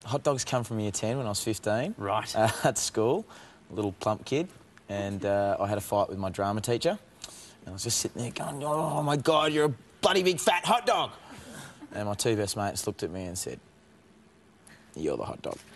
Hotdogs come from year 10 when I was 15. Right. At school, a little plump kid, and I had a fight with my drama teacher. And I was just sitting there going, oh, my God, you're a bloody big fat hot dog. And my two best mates looked at me and said, you're the hot dog.